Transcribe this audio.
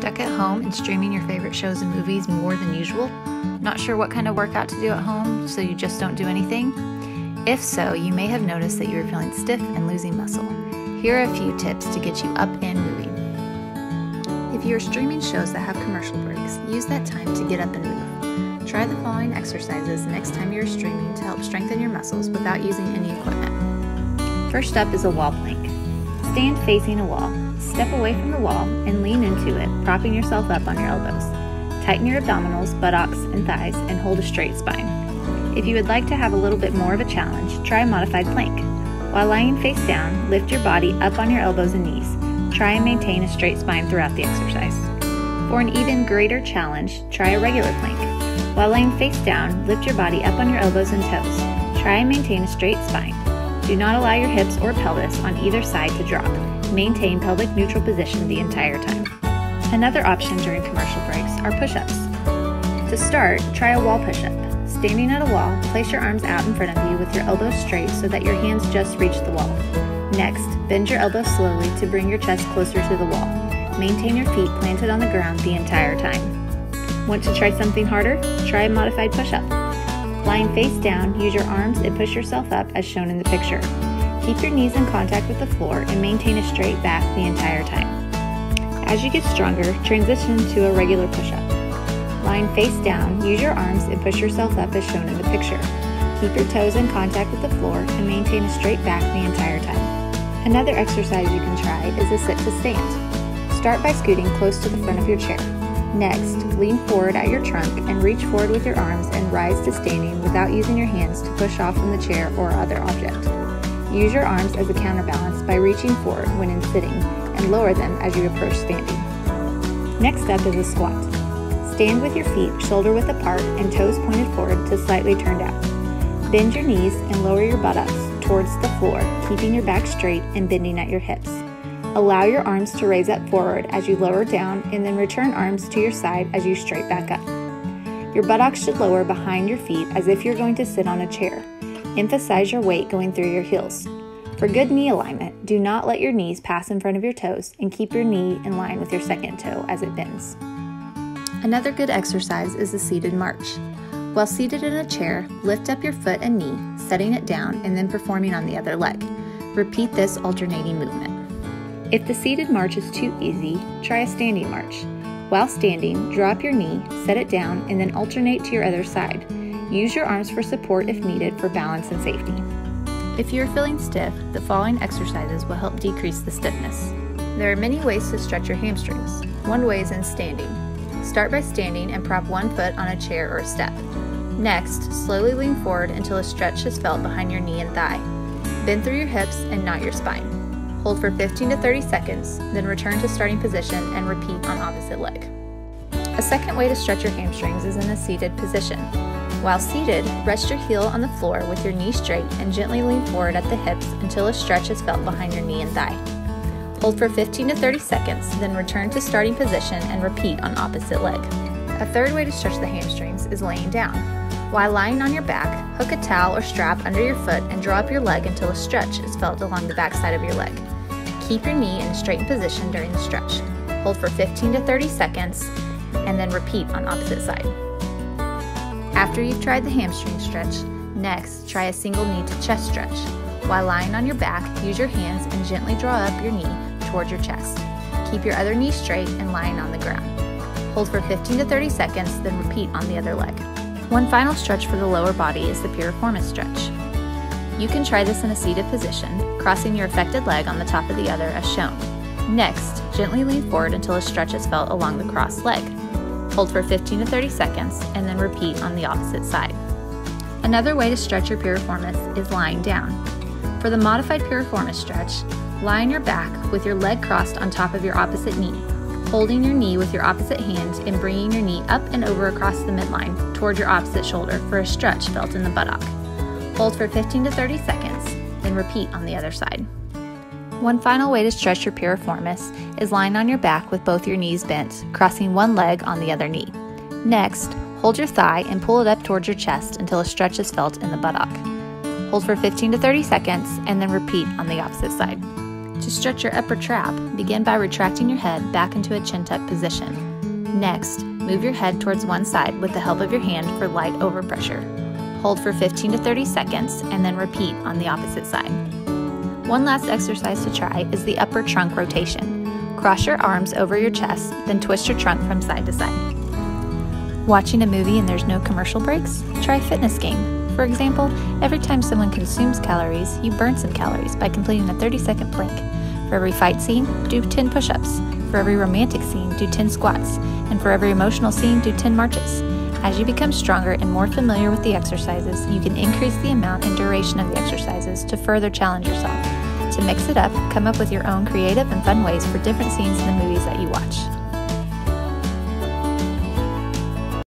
Stuck at home and streaming your favorite shows and movies more than usual? Not sure what kind of workout to do at home, so you just don't do anything? If so, you may have noticed that you are feeling stiff and losing muscle. Here are a few tips to get you up and moving. If you are streaming shows that have commercial breaks, use that time to get up and move. Try the following exercises next time you are streaming to help strengthen your muscles without using any equipment. First up is a wall plank. Stand facing a wall. Step away from the wall and lean into it, propping yourself up on your elbows. Tighten your abdominals, buttocks, and thighs and hold a straight spine. If you would like to have a little bit more of a challenge, try a modified plank. While lying face down, lift your body up on your elbows and knees. Try and maintain a straight spine throughout the exercise. For an even greater challenge, try a regular plank. While laying face down, lift your body up on your elbows and toes. Try and maintain a straight spine. Do not allow your hips or pelvis on either side to drop. Maintain pelvic neutral position the entire time. Another option during commercial breaks are push-ups. To start, try a wall push-up. Standing at a wall, place your arms out in front of you with your elbows straight so that your hands just reach the wall. Next, bend your elbows slowly to bring your chest closer to the wall. Maintain your feet planted on the ground the entire time. Want to try something harder? Try a modified push-up. Lying face down, use your arms and push yourself up as shown in the picture. Keep your knees in contact with the floor and maintain a straight back the entire time. As you get stronger, transition to a regular push-up. Lying face down, use your arms and push yourself up as shown in the picture. Keep your toes in contact with the floor and maintain a straight back the entire time. Another exercise you can try is a sit to stand. Start by scooting close to the front of your chair. Next, lean forward at your trunk and reach forward with your arms and rise to standing without using your hands to push off from the chair or other object. Use your arms as a counterbalance by reaching forward when in sitting and lower them as you approach standing. Next up is a squat. Stand with your feet shoulder width apart and toes pointed forward to slightly turned out. Bend your knees and lower your buttocks towards the floor, keeping your back straight and bending at your hips. Allow your arms to raise up forward as you lower down and then return arms to your side as you straight back up. Your buttocks should lower behind your feet as if you're going to sit on a chair. Emphasize your weight going through your heels. For good knee alignment, do not let your knees pass in front of your toes and keep your knee in line with your second toe as it bends. Another good exercise is the seated march. While seated in a chair, lift up your foot and knee, setting it down and then performing on the other leg. Repeat this alternating movement. If the seated march is too easy, try a standing march. While standing, drop your knee, set it down, and then alternate to your other side. Use your arms for support if needed for balance and safety. If you are feeling stiff, the following exercises will help decrease the stiffness. There are many ways to stretch your hamstrings. One way is in standing. Start by standing and prop one foot on a chair or a step. Next, slowly lean forward until a stretch is felt behind your knee and thigh. Bend through your hips and knot your spine. Hold for 15 to 30 seconds, then return to starting position and repeat on opposite leg. A second way to stretch your hamstrings is in a seated position. While seated, rest your heel on the floor with your knee straight and gently lean forward at the hips until a stretch is felt behind your knee and thigh. Hold for 15 to 30 seconds, then return to starting position and repeat on opposite leg. A third way to stretch the hamstrings is laying down. While lying on your back, hook a towel or strap under your foot and draw up your leg until a stretch is felt along the back side of your leg. Keep your knee in a straightened position during the stretch. Hold for 15 to 30 seconds and then repeat on opposite side. After you've tried the hamstring stretch, next try a single knee to chest stretch. While lying on your back, use your hands and gently draw up your knee towards your chest. Keep your other knee straight and lying on the ground. Hold for 15 to 30 seconds, then repeat on the other leg. One final stretch for the lower body is the piriformis stretch. You can try this in a seated position, crossing your affected leg on the top of the other as shown. Next, gently lean forward until a stretch is felt along the crossed leg. Hold for 15 to 30 seconds and then repeat on the opposite side. Another way to stretch your piriformis is lying down. For the modified piriformis stretch, lie on your back with your leg crossed on top of your opposite knee, holding your knee with your opposite hand and bringing your knee up and over across the midline toward your opposite shoulder for a stretch felt in the buttock. Hold for 15 to 30 seconds, then repeat on the other side. One final way to stretch your piriformis is lying on your back with both your knees bent, crossing one leg on the other knee. Next, hold your thigh and pull it up towards your chest until a stretch is felt in the buttock. Hold for 15 to 30 seconds and then repeat on the opposite side. To stretch your upper trap, begin by retracting your head back into a chin-tuck position. Next, move your head towards one side with the help of your hand for light overpressure. Hold for 15 to 30 seconds and then repeat on the opposite side. One last exercise to try is the upper trunk rotation. Cross your arms over your chest, then twist your trunk from side to side. Watching a movie and there's no commercial breaks? Try Fitness Game. For example, every time someone consumes calories, you burn some calories by completing a 30-second plank. For every fight scene, do 10 push-ups. For every romantic scene, do 10 squats. And for every emotional scene, do 10 marches. As you become stronger and more familiar with the exercises, you can increase the amount and duration of the exercises to further challenge yourself. To mix it up, come up with your own creative and fun ways for different scenes in the movies that you watch.